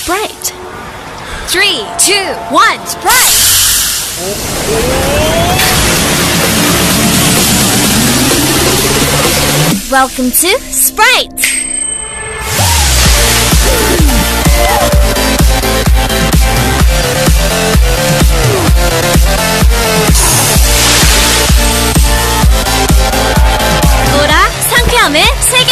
Sprite. 3, 2, 1, Sprite! Welcome to Sprite! 상쾌함의 세계!